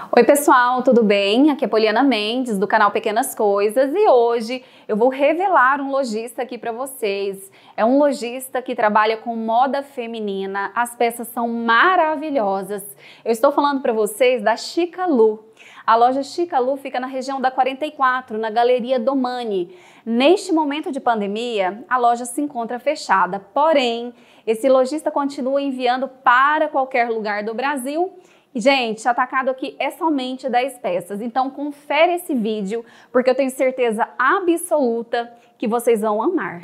Oi pessoal, tudo bem? Aqui é Poliana Mendes do canal Pequenas Coisas e hoje eu vou revelar um lojista aqui para vocês. É um lojista que trabalha com moda feminina, as peças são maravilhosas. Eu estou falando para vocês da Chica Lu. A loja Chica Lu fica na região da 44, na Galeria Domani. Neste momento de pandemia, a loja se encontra fechada, porém, esse lojista continua enviando para qualquer lugar do Brasil. Gente, atacado aqui é somente 10 peças, então confere esse vídeo, porque eu tenho certeza absoluta que vocês vão amar.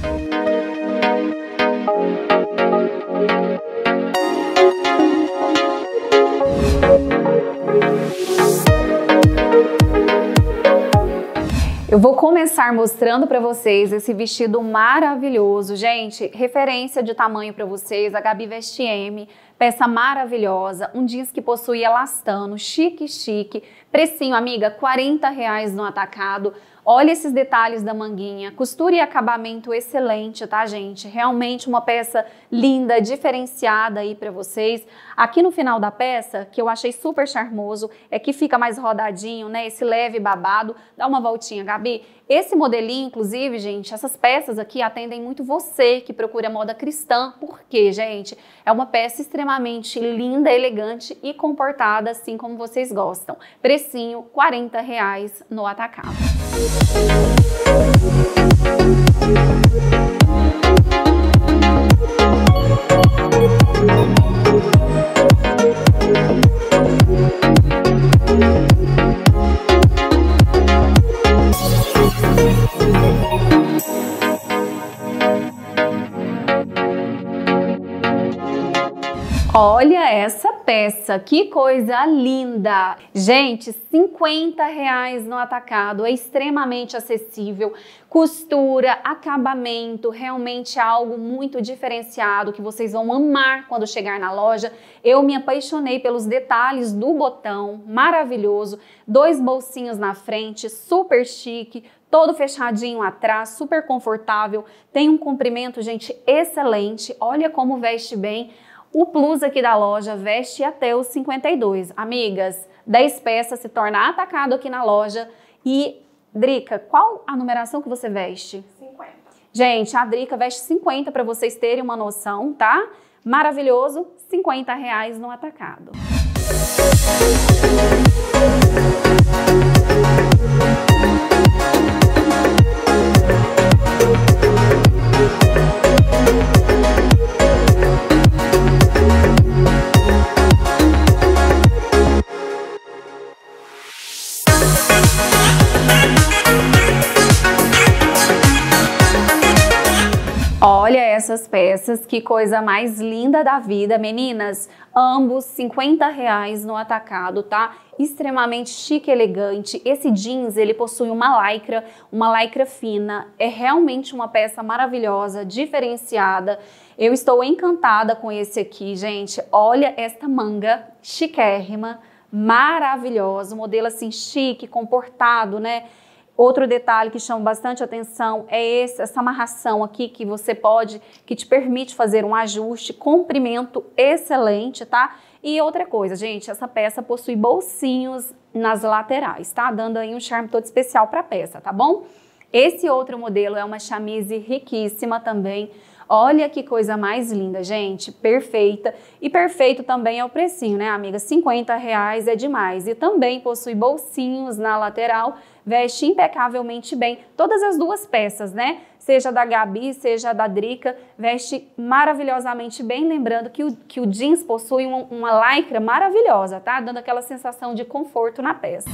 Eu vou começar mostrando para vocês esse vestido maravilhoso, gente, referência de tamanho para vocês, a Gabi Veste M, peça maravilhosa, um jeans que possui elastano, chique, precinho, amiga, R$40 no atacado. Olha esses detalhes da manguinha, costura e acabamento excelente, tá, gente? Realmente uma peça linda, diferenciada aí pra vocês. Aqui no final da peça, que eu achei super charmoso, é que fica mais rodadinho, né? Esse leve babado. Dá uma voltinha, Gabi. Esse modelinho, inclusive, gente, essas peças aqui atendem muito você que procura moda cristã. Por quê, gente? É uma peça extremamente linda, elegante e comportada, assim como vocês gostam. Precinho, R$40 no atacado. Olha essa peça, que coisa linda! Gente, R$50 no atacado, é extremamente acessível, costura, acabamento, realmente é algo muito diferenciado que vocês vão amar quando chegar na loja. Eu me apaixonei pelos detalhes do botão, maravilhoso, 2 bolsinhos na frente, super chique, todo fechadinho atrás, super confortável, tem um comprimento, gente, excelente, olha como veste bem. O plus aqui da loja veste até os 52. Amigas, 10 peças se torna atacado aqui na loja. E, Drica, qual a numeração que você veste? 50. Gente, a Drica veste 50 para vocês terem uma noção, tá? Maravilhoso, R$50 no atacado. Olha essas peças, que coisa mais linda da vida, meninas. Ambos R$50 no atacado, tá? Extremamente chique e elegante. Esse jeans, ele possui uma lycra fina. É realmente uma peça maravilhosa, diferenciada. Eu estou encantada com esse aqui, gente. Olha esta manga chiquérrima, maravilhosa. Modelo assim chique, comportado, né? Outro detalhe que chama bastante atenção é essa amarração aqui que te permite fazer um ajuste, comprimento excelente, tá? E outra coisa, gente, essa peça possui bolsinhos nas laterais, tá? Dando aí um charme todo especial para a peça, tá bom? Esse outro modelo é uma chamise riquíssima também. Olha que coisa mais linda, gente, perfeita. E perfeito também é o precinho, né, amiga? R$50 é demais. E também possui bolsinhos na lateral, veste impecavelmente bem. Todas as duas peças, né? Seja da Gabi, seja da Drica, veste maravilhosamente bem. Lembrando que o jeans possui uma lycra maravilhosa, tá? Dando aquela sensação de conforto na peça.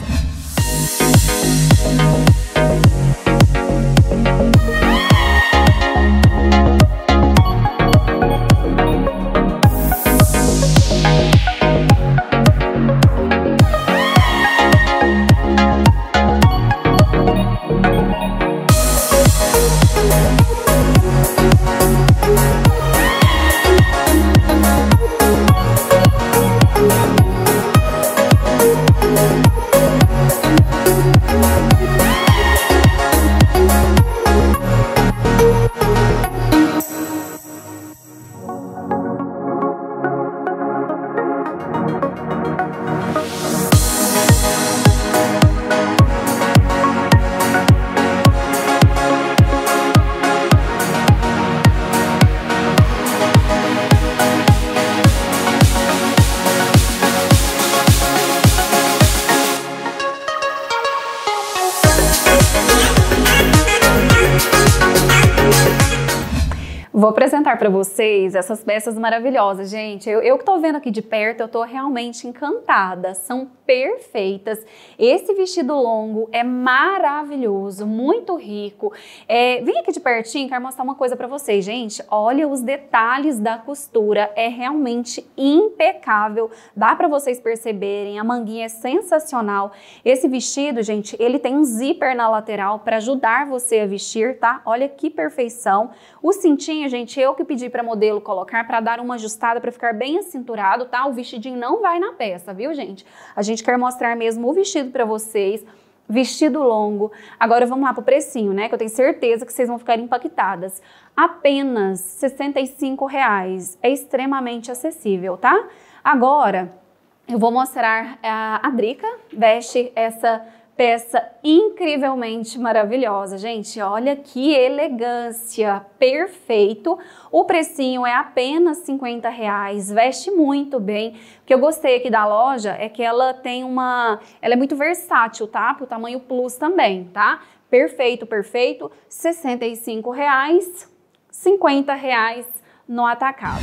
Vou apresentar para vocês essas peças maravilhosas, gente. Eu que tô vendo aqui de perto, eu tô realmente encantada. São perfeitas. Esse vestido longo é maravilhoso, muito rico. Vem aqui de pertinho, quero mostrar uma coisa para vocês, gente. Olha os detalhes da costura, é realmente impecável. Dá para vocês perceberem, a manguinha é sensacional. Esse vestido, gente, ele tem um zíper na lateral para ajudar você a vestir, tá? Olha que perfeição. O cintinho, gente, eu que pedi para modelo colocar para dar uma ajustada, para ficar bem acinturado, tá? O vestidinho não vai na peça, viu, gente? A gente quer mostrar mesmo o vestido para vocês, vestido longo. Agora vamos lá pro precinho, né? Que eu tenho certeza que vocês vão ficar impactadas. Apenas R$ 65,00. É extremamente acessível, tá? Agora eu vou mostrar a Drica veste essa peça incrivelmente maravilhosa, gente. Olha que elegância, perfeito. O precinho é apenas R$ 50,00, veste muito bem. O que eu gostei aqui da loja é que ela tem ela é muito versátil, tá? Pro tamanho plus também, tá? Perfeito, perfeito. R$ 65,00, R$ 50,00 no atacado.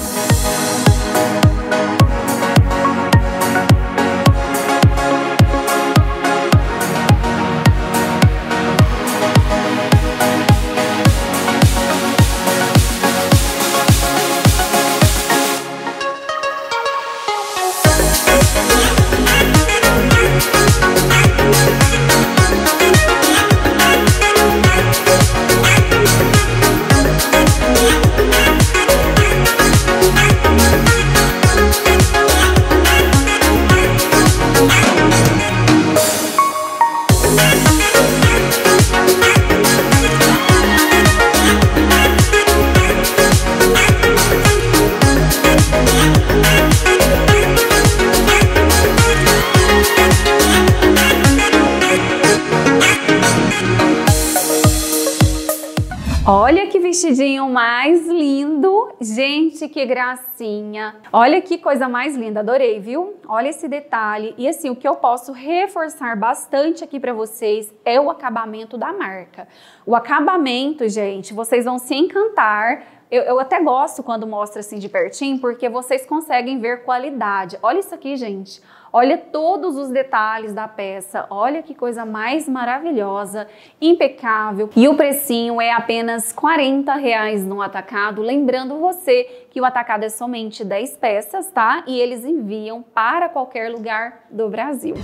Olha que vestidinho mais lindo, gente, que gracinha. Olha que coisa mais linda, adorei, viu? Olha esse detalhe. E assim, o que eu posso reforçar bastante aqui pra vocês é o acabamento da marca. O acabamento, gente, vocês vão se encantar. Eu até gosto quando mostra assim de pertinho, porque vocês conseguem ver qualidade. Olha isso aqui, gente. Olha todos os detalhes da peça. Olha que coisa mais maravilhosa, impecável. E o precinho é apenas R$ 40,00 no atacado. Lembrando você que o atacado é somente 10 peças, tá? E eles enviam para qualquer lugar do Brasil.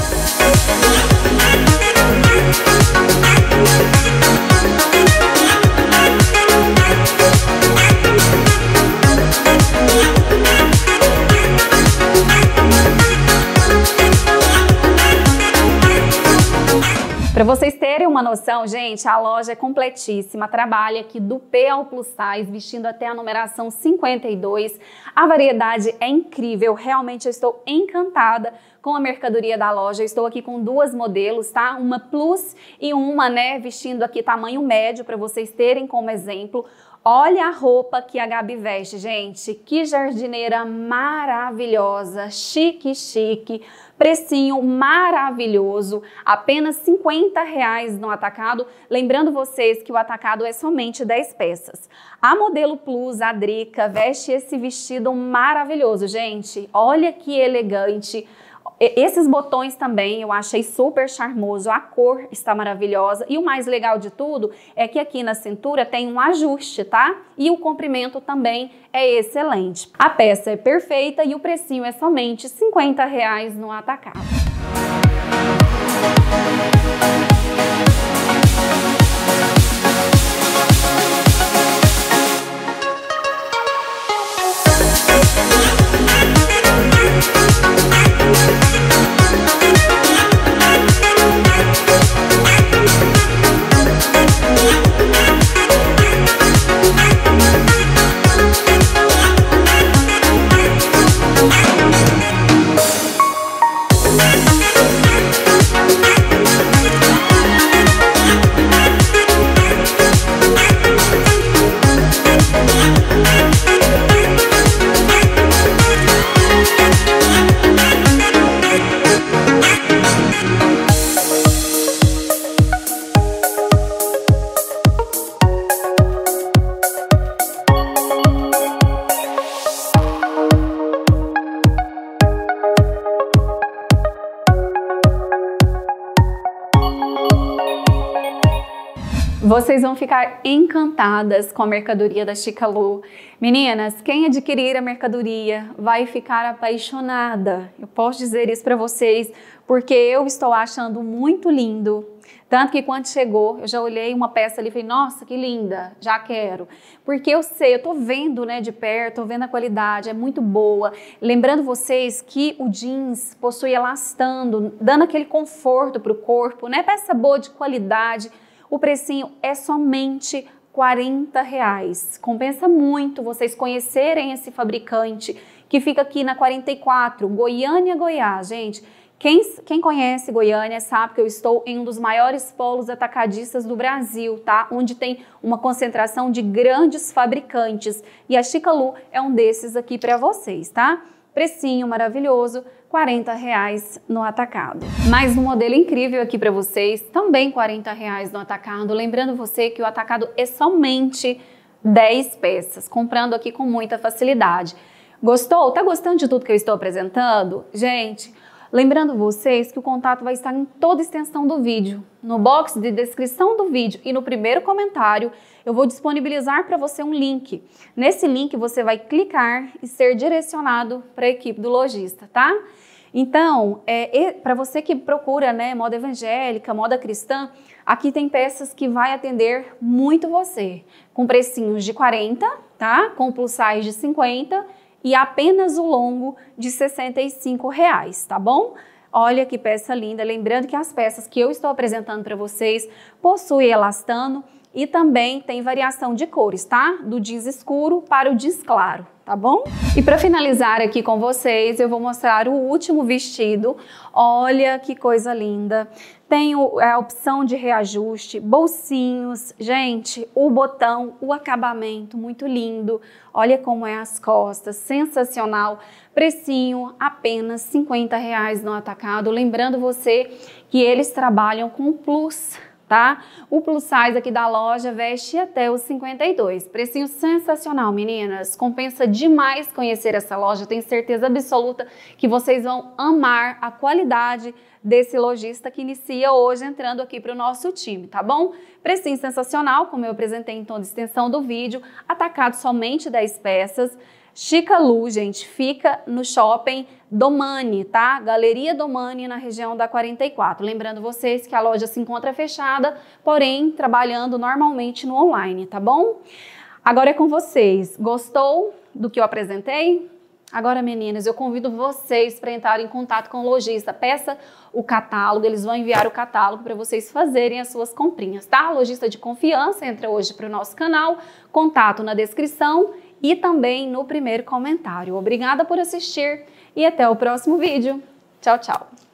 Para vocês terem uma noção, gente, a loja é completíssima, trabalha aqui do P ao plus size, vestindo até a numeração 52. A variedade é incrível, realmente eu estou encantada com a mercadoria da loja. Eu estou aqui com duas modelos, tá? Uma plus e uma, né, vestindo aqui tamanho médio para vocês terem como exemplo. Olha a roupa que a Gabi veste, gente. Que jardineira maravilhosa, chique, chique. Precinho maravilhoso, apenas R$ 50,00 no atacado. Lembrando vocês que o atacado é somente 10 peças. A modelo plus, a Drica, veste esse vestido maravilhoso, gente. Olha que elegante. Esses botões também eu achei super charmoso, a cor está maravilhosa e o mais legal de tudo é que aqui na cintura tem um ajuste, tá? E o comprimento também é excelente. A peça é perfeita e o precinho é somente R$ 50,00 no atacado. Vocês vão ficar encantadas com a mercadoria da Chica Lu. Meninas, quem adquirir a mercadoria vai ficar apaixonada. Eu posso dizer isso para vocês porque eu estou achando muito lindo. Tanto que quando chegou, eu já olhei uma peça ali e falei, nossa, que linda, já quero. Porque eu sei, eu tô vendo, né, de perto, tô vendo a qualidade, é muito boa. Lembrando vocês que o jeans possui elastano, dando aquele conforto pro corpo, né, peça boa de qualidade. O precinho é somente R$40. Compensa muito vocês conhecerem esse fabricante que fica aqui na 44, Goiânia, Goiás, gente. Quem conhece Goiânia sabe que eu estou em um dos maiores polos atacadistas do Brasil, tá? Onde tem uma concentração de grandes fabricantes. E a Chica Lu é um desses aqui para vocês, tá? Precinho maravilhoso, R$40 no atacado. Mais um modelo incrível aqui para vocês, também R$40 no atacado. Lembrando você que o atacado é somente 10 peças, comprando aqui com muita facilidade. Gostou? Tá gostando de tudo que eu estou apresentando? Gente, lembrando vocês que o contato vai estar em toda a extensão do vídeo. No box de descrição do vídeo e no primeiro comentário, eu vou disponibilizar para você um link. Nesse link você vai clicar e ser direcionado para a equipe do lojista, tá? Então, para você que procura, né, moda evangélica, moda cristã, aqui tem peças que vai atender muito você. Com precinhos de 40, tá? Com plus size de 50 e apenas o longo de R$65, tá bom? Olha que peça linda, lembrando que as peças que eu estou apresentando para vocês possuem elastano e também tem variação de cores, tá? Do jeans escuro para o jeans claro, tá bom? E para finalizar aqui com vocês, eu vou mostrar o último vestido. Olha que coisa linda. Tem a opção de reajuste, bolsinhos, gente, o botão, o acabamento, muito lindo. Olha como é as costas, sensacional. Precinho, apenas R$50 no atacado. Lembrando você que eles trabalham com plus, tá? O plus size aqui da loja veste até os 52. Precinho sensacional, meninas. Compensa demais conhecer essa loja. Tenho certeza absoluta que vocês vão amar a qualidade desse lojista que inicia hoje entrando aqui para o nosso time, tá bom? Precinho sensacional, como eu apresentei em toda a extensão do vídeo. Atacado somente 10 peças. Chica Lu, gente, fica no shopping Domani, tá? Galeria Domani, na região da 44. Lembrando vocês que a loja se encontra fechada, porém trabalhando normalmente no online, tá bom? Agora é com vocês. Gostou do que eu apresentei? Agora, meninas, eu convido vocês para entrar em contato com o lojista. Peça o catálogo, eles vão enviar o catálogo para vocês fazerem as suas comprinhas, tá? Lojista de confiança entra hoje para o nosso canal, contato na descrição e também no primeiro comentário. Obrigada por assistir e até o próximo vídeo. Tchau, tchau!